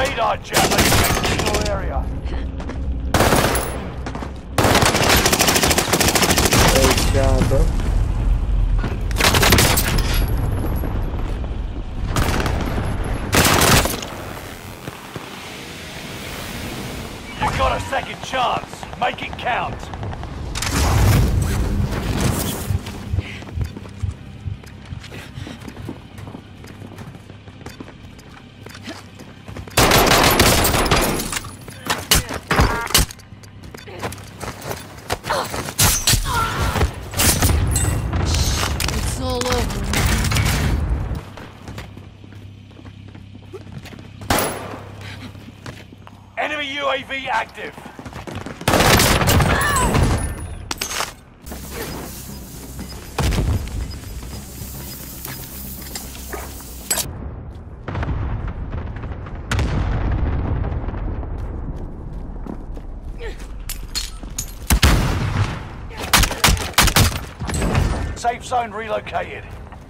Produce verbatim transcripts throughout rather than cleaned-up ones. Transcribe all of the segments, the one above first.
radar jammer in your area. Great job, bro. You've got a second chance. Make it count. It's all over. Enemy U A V active. Safe zone relocated.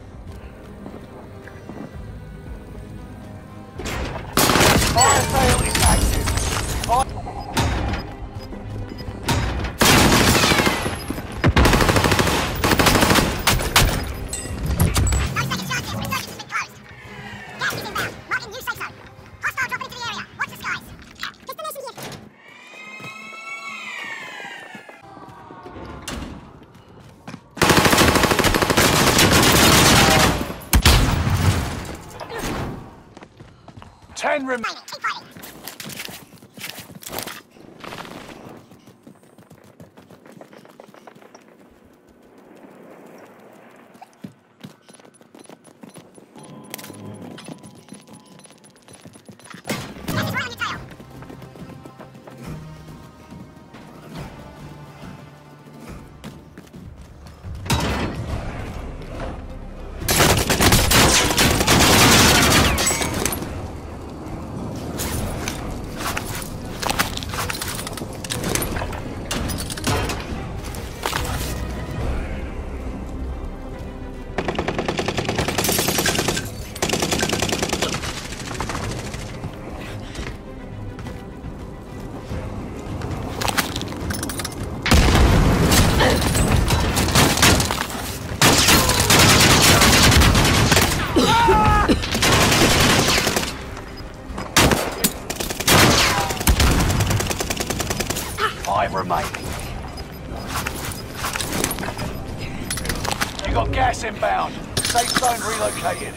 Fire sale is active. Fire Ten remain. Five remaining. You got gas inbound. Safe zone relocated.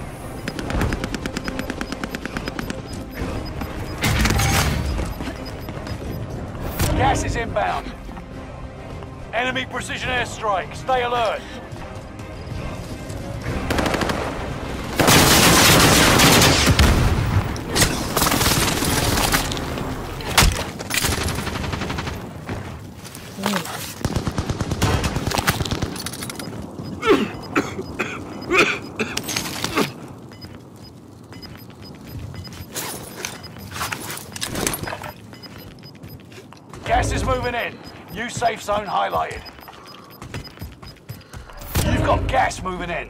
Gas is inbound. Enemy precision airstrike. Stay alert. Gas is moving in. New safe zone highlighted. You've got gas moving in.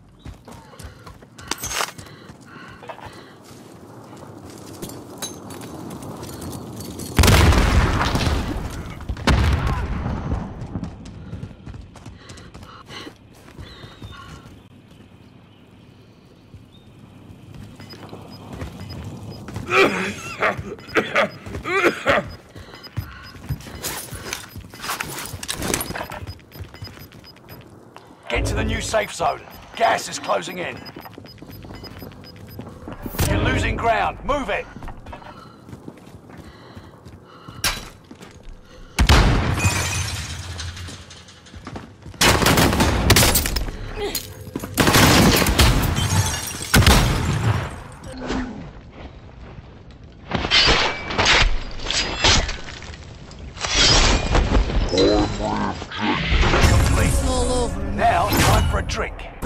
Get to the new safe zone. Gas is closing in. You're losing ground. Move it. Complete. It's all over. Now, time for a drink.